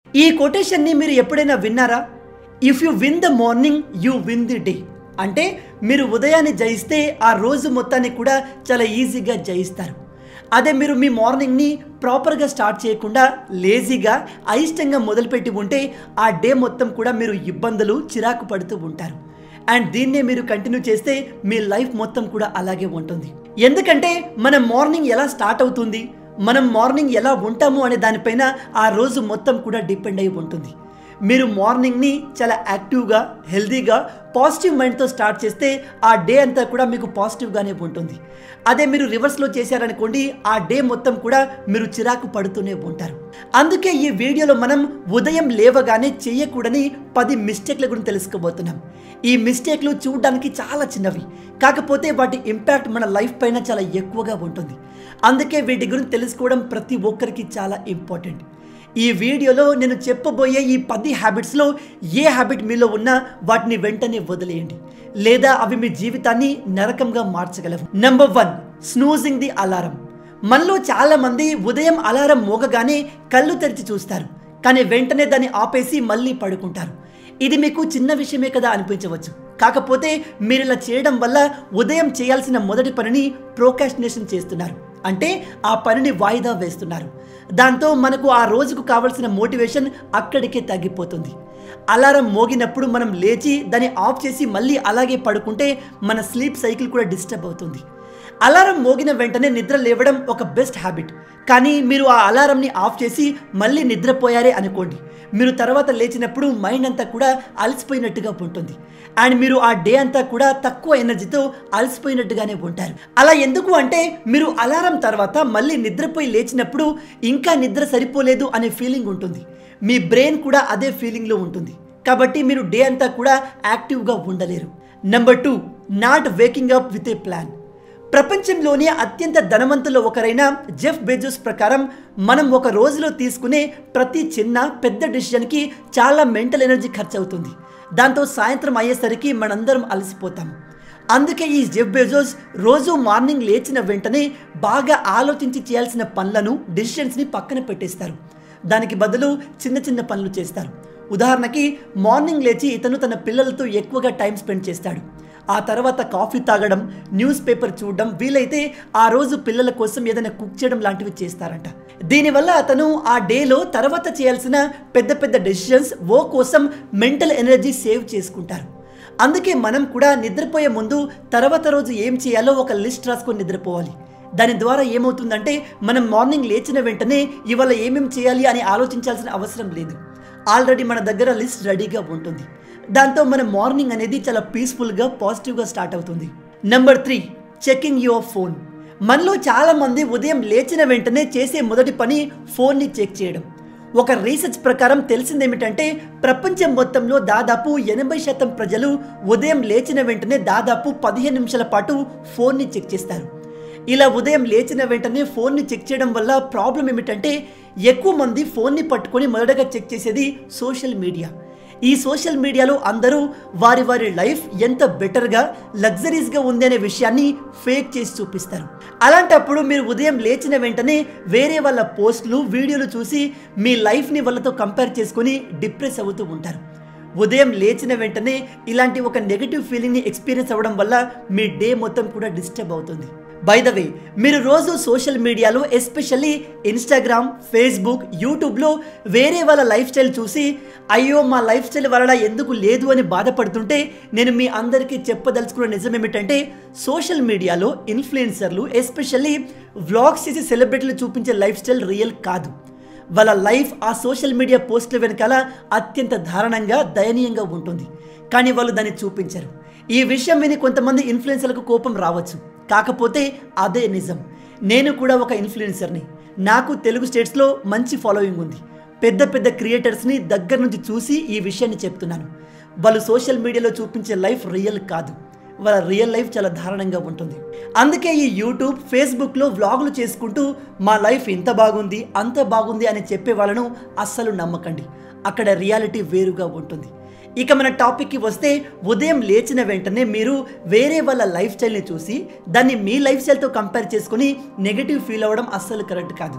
ఈ కొటేషన్ని మీరు ఎప్పుడైనా విన్నారా? If you win the morning you win the day. అంటే మీరు ఉదయాన్ని జయిస్తే ఆ రోజు మొత్తాన్ని కూడా చాలా ఈజీగా జయిస్తారు. అదే మీరు మీ మార్నింగ్ని ప్రాపర్గా స్టార్ట్ చేయకుండా లేజీగా అయిష్టంగా మొదలుపెట్టి ఉంటే ఆ డే మొత్తం కూడా మీరు ఇబ్బందులు చిరాకు పడుతూ ఉంటారు. అండ్ దీన్నే మీరు కంటిన్యూ చేస్తే మీ లైఫ్ మొత్తం కూడా అలాగే ఉంటుంది. ఎందుకంటే మన మార్నింగ్ ఎలా స్టార్ట్ అవుతుంది, మనం మార్నింగ్ ఎలా ఉంటాము అనే దానిపైన ఆ రోజు మొత్తం కూడా డిపెండ్ అయి ఉంటుంది. మీరు మార్నింగ్ని చాలా యాక్టివ్గా, హెల్దీగా, పాజిటివ్ మైండ్తో స్టార్ట్ చేస్తే ఆ డే అంతా కూడా మీకు పాజిటివ్గానే ఉంటుంది. అదే మీరు రివర్స్లో చేశారనుకోండి, ఆ డే మొత్తం కూడా మీరు చిరాకు పడుతూనే ఉంటారు. అందుకే ఈ వీడియోలో మనం ఉదయం లేవగానే చేయకూడని 10 మిస్టేక్ల గురించి తెలుసుకోబోతున్నాం. ఈ మిస్టేక్లు చూడడానికి చాలా చిన్నవి, కాకపోతే వాటి ఇంపాక్ట్ మన లైఫ్ పైన చాలా ఎక్కువగా ఉంటుంది. అందుకే వీటి గురించి తెలుసుకోవడం ప్రతి ఒక్కరికి చాలా ఇంపార్టెంట్. ఈ వీడియోలో నేను చెప్పబోయే ఈ 10 హ్యాబిట్స్లో ఏ హ్యాబిట్ మీలో ఉన్నా వాటిని వెంటనే వదిలేయండి, లేదా అవి మీ జీవితాన్ని నరకంగా మార్చగలవు. Number 1, snoozing the alarm. మనలో చాలా మంది ఉదయం అలారం మోగగానే కళ్ళు తెరిచి చూస్తారు, కానీ వెంటనే దాన్ని ఆపేసి మళ్ళీ పడుకుంటారు. ఇది మీకు చిన్న విషయమే కదా అనిపించవచ్చు, కాకపోతే మీరు ఇలా చేయడం వల్ల ఉదయం చేయాల్సిన మొదటి పనిని ప్రోకాస్టినేషన్ చేస్తున్నారు. అంటే ఆ పనిని వాయిదా వేస్తున్నారు. దాంతో మనకు ఆ రోజుకు కావలసిన మోటివేషన్ అక్కడికే తగ్గిపోతుంది. అలారం మోగినప్పుడు మనం లేచి దాన్ని ఆఫ్ చేసి మళ్ళీ అలాగే పడుకుంటే మన స్లీప్ సైకిల్ కూడా డిస్టర్బ్ అవుతుంది. అలారం మోగిన వెంటనే నిద్ర లేవడం ఒక బెస్ట్ హ్యాబిట్. కానీ మీరు ఆ అలారంని ఆఫ్ చేసి మళ్ళీ నిద్రపోయారే అనుకోండి, మీరు తర్వాత లేచినప్పుడు మైండ్ అంతా కూడా అలసిపోయినట్టుగా ఉంటుంది. అండ్ మీరు ఆ డే అంతా కూడా తక్కువ ఎనర్జీతో అలసిపోయినట్టుగానే ఉంటారు. అలా ఎందుకు అంటే మీరు అలారం తర్వాత మళ్ళీ నిద్రపోయి లేచినప్పుడు ఇంకా నిద్ర సరిపోలేదు అనే ఫీలింగ్ ఉంటుంది. మీ బ్రెయిన్ కూడా అదే ఫీలింగ్లో ఉంటుంది. కాబట్టి మీరు డే అంతా కూడా యాక్టివ్గా ఉండలేరు. Number 2, not waking up with a plan. ప్రపంచంలోనే అత్యంత ధనవంతుల్లో ఒకరైన జెఫ్ బెజోస్ ప్రకారం మనం ఒక రోజులో తీసుకునే ప్రతి చిన్న పెద్ద డిసిషన్కి చాలా మెంటల్ ఎనర్జీ ఖర్చు అవుతుంది. దాంతో సాయంత్రం అయ్యేసరికి మనందరం అలసిపోతాం. అందుకే ఈ జెఫ్ బెజోస్ రోజు మార్నింగ్ లేచిన వెంటనే బాగా ఆలోచించి చేయాల్సిన పనులను, డిసిషన్స్ని పక్కన పెట్టేస్తారు. దానికి బదులు చిన్న చిన్న పనులు చేస్తారు. ఉదాహరణకి మార్నింగ్ లేచి ఇతను తన పిల్లలతో ఎక్కువగా టైం స్పెండ్ చేస్తాడు. ఆ తర్వాత కాఫీ తాగడం, న్యూస్ పేపర్ చూడడం, వీలైతే ఆ రోజు పిల్లల కోసం ఏదైనా కుక్ చేయడం లాంటివి చేస్తారంట. దీనివల్ల అతను ఆ డేలో తర్వాత చేయాల్సిన పెద్ద పెద్ద డెసిషన్స్ కోసం మెంటల్ ఎనర్జీ సేవ్ చేసుకుంటారు. అందుకే మనం కూడా నిద్రపోయే ముందు తర్వాత రోజు ఏం చేయాలో ఒక లిస్ట్ రాసుకొని నిద్రపోవాలి. దాని ద్వారా ఏమవుతుందంటే మనం మార్నింగ్ లేచిన వెంటనే ఇవాళ ఏమేమి చేయాలి అని ఆలోచించాల్సిన అవసరం లేదు. ఆల్రెడీ మన దగ్గర లిస్ట్ రెడీగా ఉంటుంది. దాంతో మన మార్నింగ్ అనేది చాలా పీస్ఫుల్గా, పాజిటివ్గా స్టార్ట్ అవుతుంది. Number 3, checking your phone. మనలో చాలామంది ఉదయం లేచిన వెంటనే చేసే మొదటి పని ఫోన్ని చెక్ చేయడం. ఒక రీసెర్చ్ ప్రకారం తెలిసింది ఏమిటంటే ప్రపంచం మొత్తంలో దాదాపు 80% ప్రజలు ఉదయం లేచిన వెంటనే దాదాపు 15 నిమిషాల పాటు ఫోన్ని చెక్ చేస్తారు. ఇలా ఉదయం లేచిన వెంటనే ఫోన్ని చెక్ చేయడం వల్ల ప్రాబ్లం ఏమిటంటే ఎక్కువ మంది ఫోన్ని పట్టుకొని మొదటగా చెక్ చేసేది సోషల్ మీడియా. ఈ సోషల్ మీడియాలో అందరూ వారి వారి లైఫ్ ఎంత బెటర్గా, లగ్జరీస్గా ఉంది అనే విషయాన్ని ఫేక్ చేసి చూపిస్తారు. అలాంటప్పుడు మీరు ఉదయం లేచిన వెంటనే వేరే వాళ్ళ పోస్టులు, వీడియోలు చూసి మీ లైఫ్ని వాళ్ళతో కంపేర్ చేసుకొని డిప్రెస్ అవుతూ ఉంటారు. ఉదయం లేచిన వెంటనే ఇలాంటి ఒక నెగటివ్ ఫీలింగ్ని ఎక్స్పీరియన్స్ అవ్వడం వల్ల మీ డే మొత్తం కూడా డిస్టర్బ్ అవుతుంది. బై ద వే, మీరు రోజు సోషల్ మీడియాలో ఎస్పెషల్లీ ఇన్స్టాగ్రామ్, ఫేస్బుక్, యూట్యూబ్లో వేరే వాళ్ళ లైఫ్ స్టైల్ చూసి అయ్యో మా లైఫ్ స్టైల్ వల్ల ఎందుకు లేదు అని బాధపడుతుంటే నేను మీ అందరికీ చెప్పదలుచుకున్న నిజం ఏమిటంటే సోషల్ మీడియాలో ఇన్ఫ్లుయెన్సర్లు, ఎస్పెషల్లీ వ్లాగ్స్ చేసి సెలబ్రిటీలు చూపించే లైఫ్ స్టైల్ రియల్ కాదు. వాళ్ళ లైఫ్ ఆ సోషల్ మీడియా పోస్టుల వెనకాల అత్యంత దారుణంగా, దయనీయంగా ఉంటుంది. కానీ వాళ్ళు దాన్ని చూపించరు. ఈ విషయం విని కొంతమంది ఇన్ఫ్లుయెన్సర్లకు కోపం రావచ్చు, కాకపోతే అదే నిజం. నేను కూడా ఒక ఇన్ఫ్లుయెన్సర్ని. నాకు తెలుగు స్టేట్స్లో మంచి ఫాలోయింగ్ ఉంది. పెద్ద పెద్ద క్రియేటర్స్ని దగ్గర నుంచి చూసి ఈ విషయాన్ని చెప్తున్నాను. వాళ్ళు సోషల్ మీడియాలో చూపించే లైఫ్ రియల్ కాదు. వాళ్ళ రియల్ లైఫ్ చాలా దారుణంగా ఉంటుంది. అందుకే ఈ యూట్యూబ్, ఫేస్బుక్లో వ్లాగులు చేసుకుంటూ మా లైఫ్ ఇంత బాగుంది, అంత బాగుంది అని చెప్పే వాళ్ళను అస్సలు నమ్మకండి. అక్కడ రియాలిటీ వేరుగా ఉంటుంది. ఇక మన టాపిక్కి వస్తే ఉదయం లేచిన వెంటనే మీరు వేరే వాళ్ళ లైఫ్ స్టైల్ని చూసి దాన్ని మీ లైఫ్ స్టైల్తో కంపేర్ చేసుకుని నెగటివ్ ఫీల్ అవ్వడం అస్సలు కరెక్ట్ కాదు.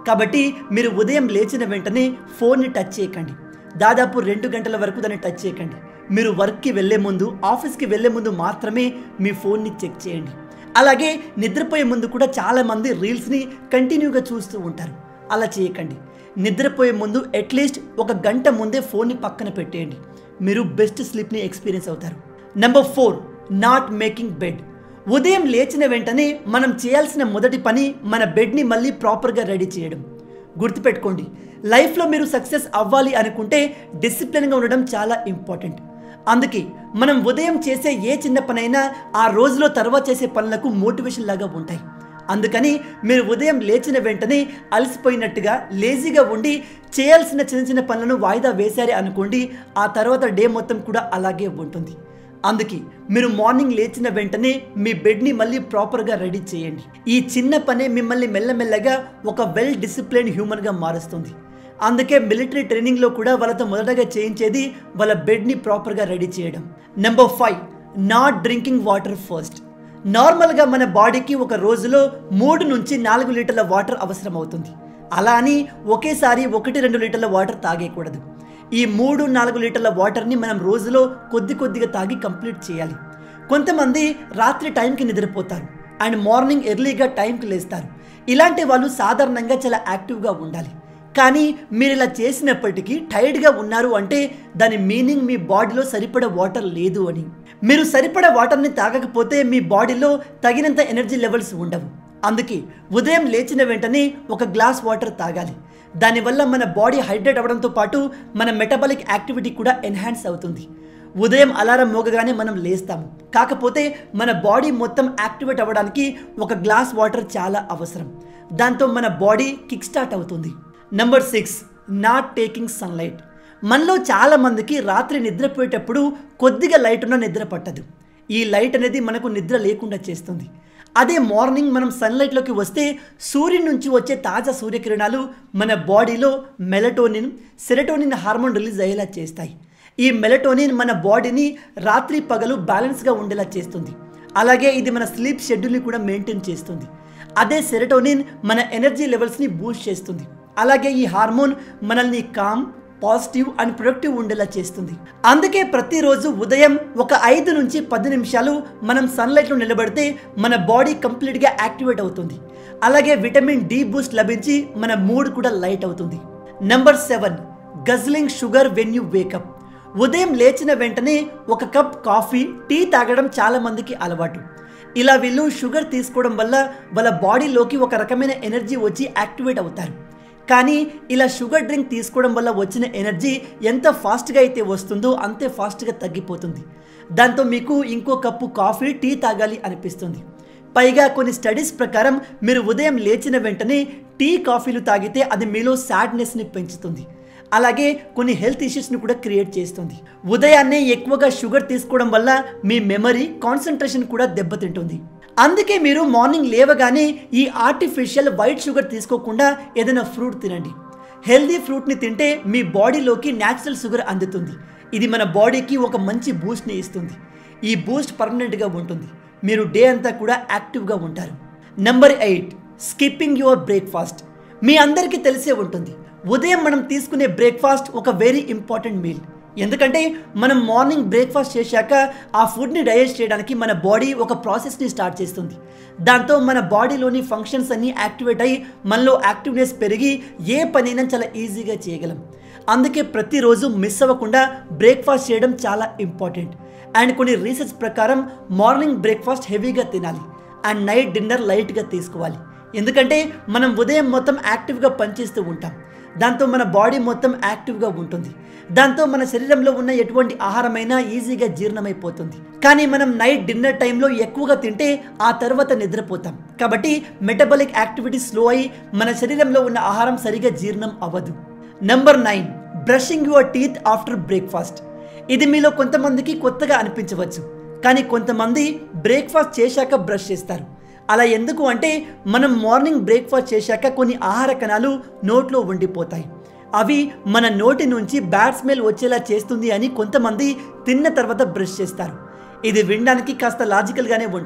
కాబట్టి మీరు ఉదయం లేచిన వెంటనే ఫోన్ని టచ్ చేయకండి. దాదాపు 2 గంటల వరకు దాన్ని టచ్ చేయకండి. మీరు వర్క్కి వెళ్ళే ముందు, ఆఫీస్కి వెళ్ళే ముందు మాత్రమే మీ ఫోన్ని చెక్ చేయండి. అలాగే నిద్రపోయే ముందు కూడా చాలామంది రీల్స్ని కంటిన్యూగా చూస్తూ ఉంటారు. అలా చేయకండి. నిద్రపోయే ముందు అట్లీస్ట్ 1 గంట ముందే ఫోన్ని పక్కన పెట్టేయండి. మీరు బెస్ట్ స్లీప్ని ఎక్స్పీరియన్స్ అవుతారు. Number 4, not making bed. ఉదయం లేచిన వెంటనే మనం చేయాల్సిన మొదటి పని మన బెడ్ని మళ్ళీ ప్రాపర్గా రెడీ చేయడం. గుర్తుపెట్టుకోండి, లైఫ్లో మీరు సక్సెస్ అవ్వాలి అనుకుంటే డిసిప్లిన్గా ఉండడం చాలా ఇంపార్టెంట్. అందుకే మనం ఉదయం చేసే ఏ చిన్న పనైనా ఆ రోజులో తర్వాత చేసే పనులకు మోటివేషన్ లాగా ఉంటాయి. అందుకని మీరు ఉదయం లేచిన వెంటనే అలసిపోయినట్టుగా లేజీగా ఉండి చేయాల్సిన చిన్న చిన్న పనులను వాయిదా వేశారే అనుకోండి, ఆ తర్వాత డే మొత్తం కూడా అలాగే ఉంటుంది. అందుకే మీరు మార్నింగ్ లేచిన వెంటనే మీ బెడ్ని మళ్ళీ ప్రాపర్గా రెడీ చేయండి. ఈ చిన్న పనే మిమ్మల్ని మెల్లమెల్లగా ఒక వెల్ డిసిప్లైన్డ్ హ్యూమన్గా మారుస్తుంది. అందుకే మిలిటరీ ట్రైనింగ్లో కూడా వాళ్ళతో మొదటగా చేయించేది వాళ్ళ బెడ్ని ప్రాపర్గా రెడీ చేయడం. Number 5, not drinking water first. నార్మల్గా మన బాడీకి ఒక రోజులో 3 నుంచి 4 లీటర్ల వాటర్ అవసరం అవుతుంది. అలా అని ఒకేసారి 1-2 లీటర్ల వాటర్ తాగేయకూడదు. ఈ 3-4 లీటర్ల వాటర్ని మనం రోజులో కొద్దిగా తాగి కంప్లీట్ చేయాలి. కొంతమంది రాత్రి టైంకి నిద్రపోతారు అండ్ మార్నింగ్ ఎర్లీగా టైంకి లేస్తారు. ఇలాంటి వాళ్ళు సాధారణంగా చాలా యాక్టివ్గా ఉండాలి. కానీ మీరు ఇలా చేసినప్పటికీ టైర్డ్గా ఉన్నారు అంటే దాని మీనింగ్ మీ బాడీలో సరిపడా వాటర్ లేదు అని. మీరు సరిపడా వాటర్ని తాగకపోతే మీ బాడీలో తగినంత ఎనర్జీ లెవెల్స్ ఉండవు. అందుకే ఉదయం లేచిన వెంటనే 1 గ్లాస్ వాటర్ తాగాలి. దానివల్ల మన బాడీ హైడ్రేట్ అవ్వడంతో పాటు మన మెటబాలిక్ యాక్టివిటీ కూడా ఎన్హాన్స్ అవుతుంది. ఉదయం అలారం మోగగానే మనం లేస్తాము, కాకపోతే మన బాడీ మొత్తం యాక్టివేట్ అవ్వడానికి 1 గ్లాస్ వాటర్ చాలా అవసరం. దాంతో మన బాడీ కిక్ స్టార్ట్ అవుతుంది. Number 6, not taking sunlight. మనలో చాలామందికి రాత్రి నిద్రపోయేటప్పుడు కొద్దిగా లైట్ ఉన్న నిద్ర పట్టదు. ఈ లైట్ అనేది మనకు నిద్ర లేకుండా చేస్తుంది. అదే మార్నింగ్ మనం సన్లైట్లోకి వస్తే సూర్యుని నుంచి వచ్చే తాజా సూర్యకిరణాలు మన బాడీలో మెలటోనిన్, సెరటోనిన్ హార్మోన్ రిలీజ్ అయ్యేలా చేస్తాయి. ఈ మెలటోనిన్ మన బాడీని రాత్రి పగలు బ్యాలెన్స్గా ఉండేలా చేస్తుంది. అలాగే ఇది మన స్లీప్ షెడ్యూల్ని కూడా మెయింటైన్ చేస్తుంది. అదే సెరటోనిన్ మన ఎనర్జీ లెవెల్స్ని బూస్ట్ చేస్తుంది. అలాగే ఈ హార్మోన్ మనల్ని కామ్, పాజిటివ్ అండ్ ప్రొడక్టివ్ ఉండేలా చేస్తుంది. అందుకే ప్రతిరోజు ఉదయం ఒక 5 నుంచి 10 నిమిషాలు మనం సన్లైట్లో నిలబడితే మన బాడీ కంప్లీట్గా యాక్టివేట్ అవుతుంది. అలాగే విటమిన్ డి బూస్ట్ లభించి మన మూడ్ కూడా లైట్ అవుతుంది. Number 7, guzzling sugar when you wake up. ఉదయం లేచిన వెంటనే 1 కప్ కాఫీ, టీ తాగడం చాలామందికి అలవాటు. ఇలా వీళ్ళు షుగర్ తీసుకోవడం వల్ల వాళ్ళ బాడీలోకి ఒక రకమైన ఎనర్జీ వచ్చి యాక్టివేట్ అవుతారు. కానీ ఇలా షుగర్ డ్రింక్ తీసుకోవడం వల్ల వచ్చిన ఎనర్జీ ఎంత ఫాస్ట్గా అయితే వస్తుందో అంతే ఫాస్ట్గా తగ్గిపోతుంది. దాంతో మీకు ఇంకో కప్పు కాఫీ, టీ తాగాలి అనిపిస్తుంది. పైగా కొన్ని స్టడీస్ ప్రకారం మీరు ఉదయం లేచిన వెంటనే టీ, కాఫీలు తాగితే అది మీలో సాడ్నెస్ని పెంచుతుంది. అలాగే కొన్ని హెల్త్ ఇష్యూస్ని కూడా క్రియేట్ చేస్తుంది. ఉదయాన్నే ఎక్కువగా షుగర్ తీసుకోవడం వల్ల మీ మెమరీ, కాన్సన్ట్రేషన్ కూడా దెబ్బతింటుంది. అందుకే మీరు మార్నింగ్ లేవగానే ఈ ఆర్టిఫిషియల్ వైట్ షుగర్ తీసుకోకుండా ఏదైనా ఫ్రూట్ తినండి. హెల్దీ ఫ్రూట్ని తింటే మీ బాడీలోకి న్యాచురల్ షుగర్ అందుతుంది. ఇది మన బాడీకి ఒక మంచి బూస్ట్ని ఇస్తుంది. ఈ బూస్ట్ పర్మనెంట్గా ఉంటుంది. మీరు డే అంతా కూడా యాక్టివ్గా ఉంటారు. Number 8, skipping your breakfast. మీ అందరికీ తెలిసే ఉంటుంది, ఉదయం మనం తీసుకునే బ్రేక్ఫాస్ట్ ఒక వెరీ ఇంపార్టెంట్ మీల్. ఎందుకంటే మనం మార్నింగ్ బ్రేక్ఫాస్ట్ చేశాక ఆ ఫుడ్ని డైజెస్ట్ చేయడానికి మన బాడీ ఒక ప్రాసెస్ని స్టార్ట్ చేస్తుంది. దాంతో మన బాడీలోని ఫంక్షన్స్ అన్నీ యాక్టివేట్ అయ్యి మనలో యాక్టివ్నెస్ పెరిగి ఏ పనైనా చాలా ఈజీగా చేయగలం. అందుకే ప్రతిరోజు మిస్ అవ్వకుండా బ్రేక్ఫాస్ట్ చేయడం చాలా ఇంపార్టెంట్. అండ్ కొన్ని రీసెర్చ్ ప్రకారం మార్నింగ్ బ్రేక్ఫాస్ట్ హెవీగా తినాలి అండ్ నైట్ డిన్నర్ లైట్గా తీసుకోవాలి. ఎందుకంటే మనం ఉదయం మొత్తం యాక్టివ్గా పనిచేస్తూ ఉంటాం. దాంతో మన బాడీ మొత్తం యాక్టివ్గా ఉంటుంది. దాంతో మన శరీరంలో ఉన్న ఎటువంటి ఆహారమైనా ఈజీగా జీర్ణమైపోతుంది. కానీ మనం నైట్ డిన్నర్ టైంలో ఎక్కువగా తింటే ఆ తర్వాత నిద్రపోతాం. కాబట్టి మెటబాలిక్ యాక్టివిటీ స్లో అయ్యి మన శరీరంలో ఉన్న ఆహారం సరిగా జీర్ణం అవ్వదు. Number 9, brushing your teeth after breakfast. ఇది మీలో కొంతమందికి కొత్తగా అనిపించవచ్చు, కానీ కొంతమంది బ్రేక్ఫాస్ట్ చేశాక బ్రష్ చేస్తారు. అలా ఎందుకు అంటే మనం మార్నింగ్ బ్రేక్ఫాస్ట్ చేశాక కొన్ని ఆహార కణాలు నోట్లో ఉండిపోతాయి. అవి మన నోటి నుంచి బ్యాడ్ స్మెల్ వచ్చేలా చేస్తుంది అని కొంతమంది తిన్న తర్వాత బ్రష్ చేస్తారు. ఇది వినడానికి కాస్త లాజికల్గానే ఉంటుంది,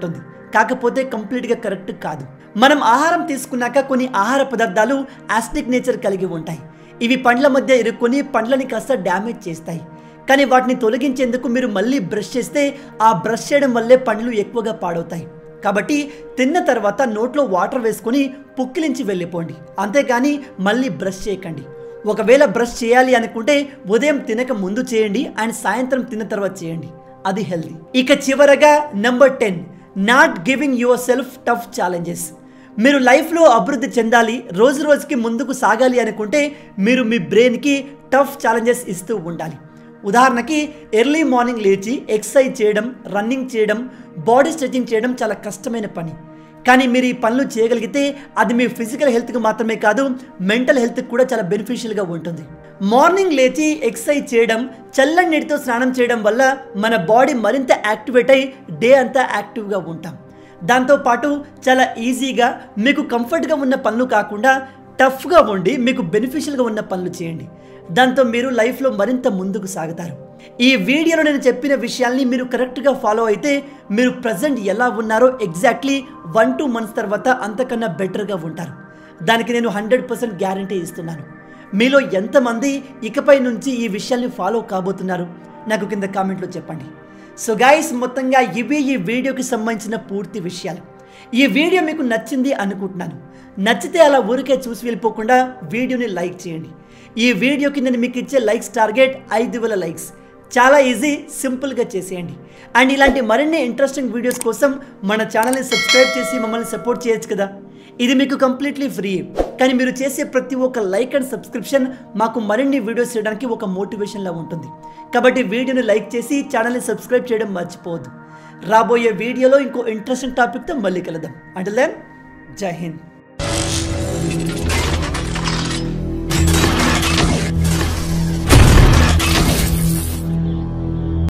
కాకపోతే కంప్లీట్గా కరెక్ట్ కాదు. మనం ఆహారం తీసుకున్నాక కొన్ని ఆహార పదార్థాలు యాసిడిక్ నేచర్ కలిగి ఉంటాయి. ఇవి పండ్ల మధ్య ఇరుక్కొని పండ్లని కాస్త డ్యామేజ్ చేస్తాయి. కానీ వాటిని తొలగించేందుకు మీరు మళ్ళీ బ్రష్ చేస్తే ఆ బ్రష్ చేయడం వల్లే పండ్లు ఎక్కువగా పాడవుతాయి. కాబట్టి తిన్న తర్వాత నోట్లో వాటర్ వేసుకొని పుక్కిలించి వెళ్ళిపోండి, అంతేగాని మళ్ళీ బ్రష్ చేయకండి. ఒకవేళ బ్రష్ చేయాలి అనుకుంటే ఉదయం తినక ముందు చేయండి అండ్ సాయంత్రం తిన్న తర్వాత చేయండి, అది హెల్తీ. ఇక చివరగా number 10, not giving yourself tough challenges. మీరు లైఫ్లో అభివృద్ధి చెందాలి, రోజు రోజుకి ముందుకు సాగాలి అనుకుంటే మీరు మీ బ్రెయిన్కి టఫ్ ఛాలెంజెస్ ఇస్తూ ఉండాలి. ఉదాహరణకి ఎర్లీ మార్నింగ్ లేచి ఎక్సర్సైజ్ చేయడం, రన్నింగ్ చేయడం, బాడీ స్ట్రెచింగ్ చేయడం చాలా కష్టమైన పని. కానీ మీరు ఈ పనులు చేయగలిగితే అది మీ ఫిజికల్ హెల్త్కి మాత్రమే కాదు, మెంటల్ హెల్త్కి కూడా చాలా బెనిఫిషియల్గా ఉంటుంది. మార్నింగ్ లేచి ఎక్సర్సైజ్ చేయడం, చల్లని నీటితో స్నానం చేయడం వల్ల మన బాడీ మరింత యాక్టివేట్ అయి డే అంతా యాక్టివ్గా ఉంటాం. దాంతోపాటు చాలా ఈజీగా మీకు కంఫర్ట్గా ఉన్న పనులు కాకుండా టఫ్గా ఉండి మీకు బెనిఫిషియల్గా ఉన్న పనులు చేయండి. దాంతో మీరు లైఫ్లో మరింత ముందుకు సాగుతారు. ఈ వీడియోలో నేను చెప్పిన విషయాల్ని మీరు కరెక్ట్గా ఫాలో అయితే మీరు ప్రజెంట్ ఎలా ఉన్నారో ఎగ్జాక్ట్లీ 1-2 months తర్వాత అంతకన్నా బెటర్గా ఉంటారు. దానికి నేను 100% గ్యారంటీ ఇస్తున్నాను. మీలో ఎంతమంది ఇకపై నుంచి ఈ విషయాల్ని ఫాలో కాబోతున్నారు నాకు కింద కామెంట్లో చెప్పండి. సో గైస్, మొత్తంగా ఇవి ఈ వీడియోకి సంబంధించిన పూర్తి విషయాలు. ఈ వీడియో మీకు నచ్చింది అనుకుంటున్నాను. నచ్చితే అలా ఊరికే చూసి వెళ్ళిపోకుండా వీడియోని లైక్ చేయండి. ఈ వీడియోకి నేను మీకు ఇచ్చే లైక్స్ టార్గెట్ 5,000 లైక్స్. చాలా ఈజీ, సింపుల్గా చేసేయండి. అండ్ ఇలాంటి మరిన్ని ఇంట్రెస్టింగ్ వీడియోస్ కోసం మన ఛానల్ని సబ్స్క్రైబ్ చేసి మమ్మల్ని సపోర్ట్ చేయొచ్చు కదా. ఇది మీకు కంప్లీట్లీ ఫ్రీ. కానీ మీరు చేసే ప్రతి ఒక్క లైక్ అండ్ సబ్స్క్రిప్షన్ మాకు మరిన్ని వీడియోస్ చేయడానికి ఒక మోటివేషన్లా ఉంటుంది. కాబట్టి వీడియోని లైక్ చేసి ఛానల్ని సబ్స్క్రైబ్ చేయడం మర్చిపోవద్దు. రాబోయే వీడియోలో ఇంకో ఇంట్రెస్టింగ్ టాపిక్తో మళ్ళీ కలుద్దాం. అంటిల్ దెన్, జై హింద్.